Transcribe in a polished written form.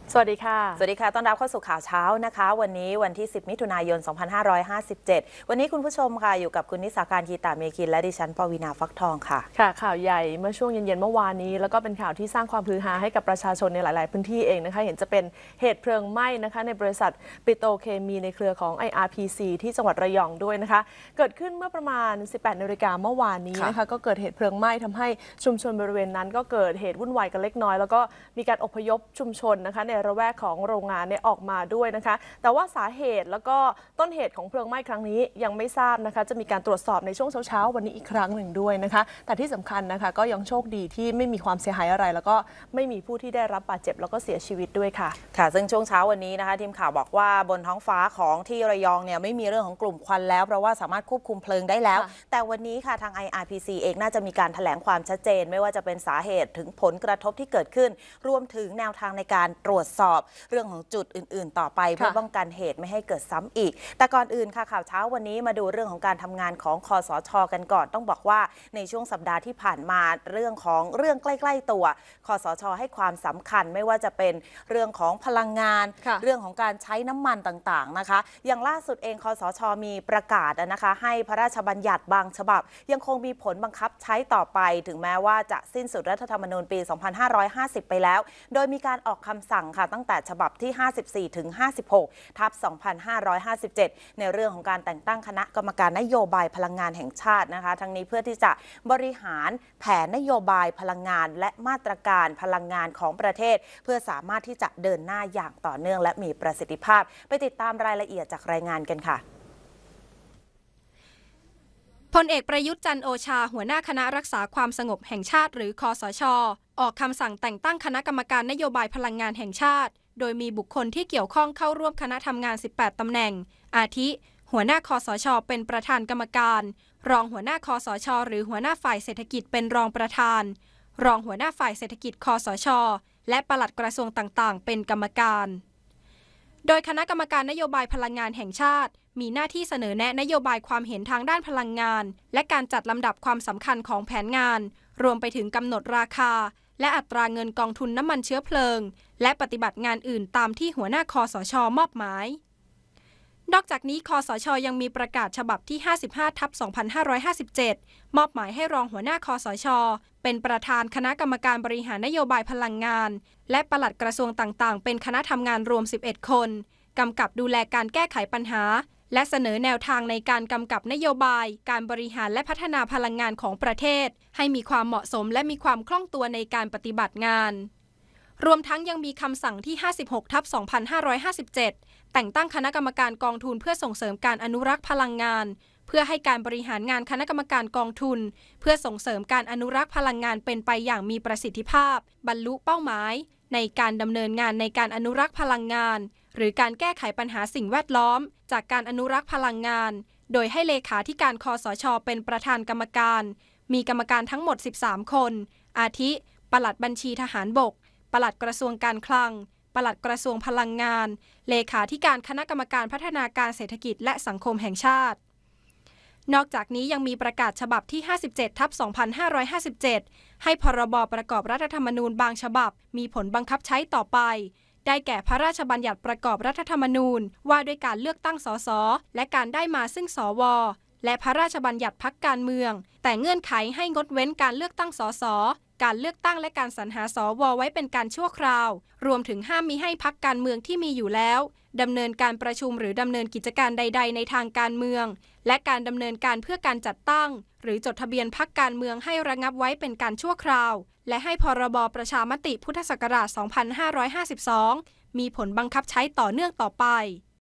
สวัสดีค่ะสวัสดีค่ะต้อนรับเข้าสู่ข่าวเช้านะคะวันนี้วันที่10มิถุนายน2557วันนี้คุณผู้ชมค่ะอยู่กับคุณนิสาการคีตาเมคินและดิฉันปวีณาฟักทองค่ะข่าวใหญ่เมื่อช่วงเย็นๆเมื่อวานนี้แล้วก็เป็นข่าวที่สร้างความฮือฮาให้กับประชาชนในหลายๆพื้นที่เองนะคะเห็นจะเป็นเหตุเพลิงไหม้นะคะในบริษัทปิโตรเคมีในเครือของ IRPC ที่จังหวัดระยองด้วยนะคะเกิดขึ้นเมื่อประมาณ 18 นาฬิกาเมื่อวานนี้นะคะก็เกิดเหตุเพลิงไหม้ทำให้ชุมชนบริเวณนั้นก็เกิดเหตุวุ่นวายกันเล็กน้อยแล้วก็มีการอพยพชุมชนนะคะในระแวกของโรงงานเนี่ยออกมาด้วยนะคะแต่ว่าสาเหตุแล้วก็ต้นเหตุของเพลิงไหม้ครั้งนี้ยังไม่ทราบนะคะจะมีการตรวจสอบในช่วงเช้าวันนี้อีกครั้งหนึ่งด้วยนะคะแต่ที่สำคัญนะคะก็ยังโชคดีที่ไม่มีความเสียหายอะไรแล้วก็ไม่มีผู้ที่ได้รับบาดเจ็บแล้วก็เสียชีวิตด้วยค่ะซึ่งช่วงเช้าวันนี้นะคะทีมข่าวบอกว่าบนท้องฟ้าของที่ระยองเนี่ยไม่มีเรื่องของกลุ่มควันแล้วเพราะว่าสามารถควบคุมเพลิงได้แล้วแต่วันนี้ค่ะทาง IRPC เองน่าจะมีการแถลงความชัดเจนไม่ว่าจะเป็นสาเหตุถึงผลกระทบที่เกิดขึ้นรวมถึงแนวทางในการตรวจสอบเรื่องของจุดอื่นๆต่อไปเพื่อป้องกันเหตุไม่ให้เกิดซ้ำอีกแต่ก่อนอื่นค่ะข่าวเช้าวันนี้มาดูเรื่องของการทำงานของคสช.กันก่อนต้องบอกว่าในช่วงสัปดาห์ที่ผ่านมาเรื่องใกล้ๆตัวคสช.ให้ความสำคัญไม่ว่าจะเป็นเรื่องของพลังงานเรื่องของการใช้น้ำมันต่างๆนะคะอย่างล่าสุดเองคสช.มีประกาศนะคะให้พระราชบัญญัติบางฉบับยังคงมีผลบังคับใช้ต่อไปถึงแม้ว่าจะสิ้นสุดรัฐธรรมนูญปี 2550 ไปแล้วโดยมีการออกคำสั่งค่ะตั้งแต่ฉบับที่54ถึง56 ทับ 2557 ในเรื่องของการแต่งตั้งคณะกรรมการนโยบายพลังงานแห่งชาตินะคะทั้งนี้เพื่อที่จะบริหารแผนนโยบายพลังงานและมาตรการพลังงานของประเทศเพื่อสามารถที่จะเดินหน้าอย่างต่อเนื่องและมีประสิทธิภาพไปติดตามรายละเอียดจากรายงานกันค่ะพลเอกประยุทธ์จันทร์โอชาหัวหน้าคณะรักษาความสงบแห่งชาติหรือคสช.ออกคำสั่งแต่งตั้งคณะกรรมการนโยบายพลังงานแห่งชาติโดยมีบุคคลที่เกี่ยวข้องเข้าร่วมคณะทำงาน 18 ตำแหน่งอาทิหัวหน้าคสช.เป็นประธานกรรมการรองหัวหน้าคสช.หรือหัวหน้าฝ่ายเศรษฐกิจเป็นรองประธานรองหัวหน้าฝ่ายเศรษฐกิจคสช.และปลัดกระทรวงต่างๆเป็นกรรมการโดยคณะกรรมการนโยบายพลังงานแห่งชาติมีหน้าที่เสนอแนะนโยบายความเห็นทางด้านพลังงานและการจัดลำดับความสำคัญของแผนงานรวมไปถึงกำหนดราคาและอัตราเงินกองทุนน้ำมันเชื้อเพลิงและปฏิบัติงานอื่นตามที่หัวหน้าคสช.มอบหมายนอกจากนี้คสช.ยังมีประกาศฉบับที่55ทับ2557มอบหมายให้รองหัวหน้าคสช.เป็นประธานคณะกรรมการบริหารนโยบายพลังงานและปลัดกระทรวงต่างๆเป็นคณะทำงานรวม11คนกำกับดูแลการแก้ไขปัญหาและเสนอแนวทางในการกำกับนโยบายการบริหารและพัฒนาพลังงานของประเทศให้มีความเหมาะสมและมีความคล่องตัวในการปฏิบัติงานรวมทั้งยังมีคำสั่งที่56ทับ2557แต่งตั้งคณะกรรมการกองทุนเพื่อส่งเสริมการอนุรักษ์พลังงานเพื่อให้การบริหารงานคณะกรรมการกองทุนเพื่อส่งเสริมการอนุรักษ์พลังงานเป็นไปอย่างมีประสิทธิภาพบรรลุเป้าหมายในการดำเนินงานในการอนุรักษ์พลังงานหรือการแก้ไขปัญหาสิ่งแวดล้อมจากการอนุรักษ์พลังงานโดยให้เลขาธิการคสช.เป็นประธานกรรมการมีกรรมการทั้งหมด13คนอาทิปลัดบัญชีทหารบกปลัดกระทรวงการคลังปลัดกระทรวงพลังงานเลขาธิการคณะกรรมการพัฒนาการเศรษฐกิจและสังคมแห่งชาตินอกจากนี้ยังมีประกาศฉบับที่57ทับ2557ให้พรบประกอบรัฐธรรมนูญบางฉบับมีผลบังคับใช้ต่อไปได้แก่พระราชบัญญัติประกอบรัฐธรรมนูญว่าด้วยการเลือกตั้งสสและการได้มาซึ่งสวและพระราชบัญญัติพรรคการเมืองแต่เงื่อนไขให้งดเว้นการเลือกตั้งสสการเลือกตั้งและการสรรหาสวไว้เป็นการชั่วคราวรวมถึงห้ามมิให้พรรคการเมืองที่มีอยู่แล้วดำเนินการประชุมหรือดำเนินกิจการใดๆในทางการเมืองและการดำเนินการเพื่อการจัดตั้งหรือจดทะเบียนพรรคการเมืองให้ระงับไว้เป็นการชั่วคราวและให้พรบประชามติพุทธศักราช 2552 มีผลบังคับใช้ต่อเนื่องต่อไป